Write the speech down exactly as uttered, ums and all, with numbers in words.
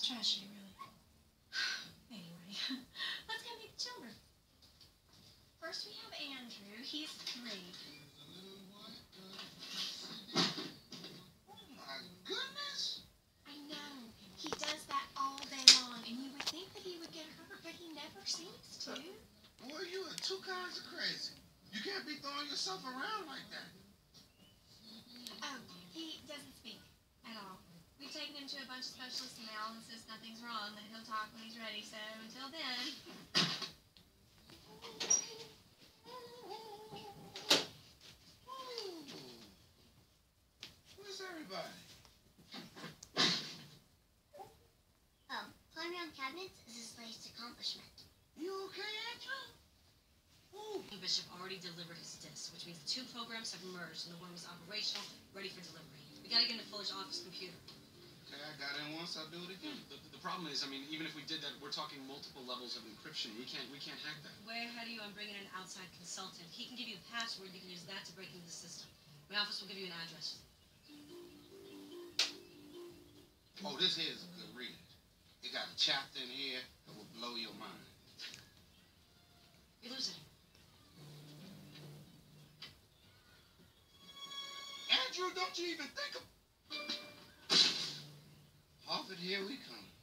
tragedy, really. Anyway, let's go meet the children. First, we have Andrew. He's three. Oh, my goodness. I know. He does that all day long, and you would think that he would get hurt, but he never seems to. Boy, you are two kinds of crazy. You can't be throwing yourself around like that. Oh, he doesn't speak at all. We've taken him to a bunch of specialists, and they all insist nothing's wrong, that he'll talk when he's ready, so until then... Where's everybody? Oh, climbing on cabinets is his latest accomplishment. You okay, Andrew? Ooh. Bishop already delivered his disc, which means the two programs have merged and the worm is operational, ready for delivery. We gotta get into Fuller's office computer. Okay, I got in once, I'll do it again. The, the problem is, I mean, even if we did that, we're talking multiple levels of encryption. We can't, we can't hack that. Way ahead of you, I'm bringing in an outside consultant. He can give you a password, you can use that to break into the system. My office will give you an address. Oh, this here is a good read. It got a chapter in here that will blow your mind. You're losing. Andrew, don't you even think of... Harvard, here we come.